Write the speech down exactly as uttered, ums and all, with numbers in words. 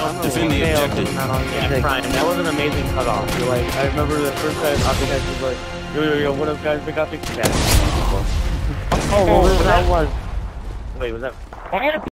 Defend the objective. Yeah, Brian, that was an amazing cutoff. You're like, I remember the first time I think I was like, yo, yo, yo, what up, guys? We got the back. Oh, what was that? Was wait, was that?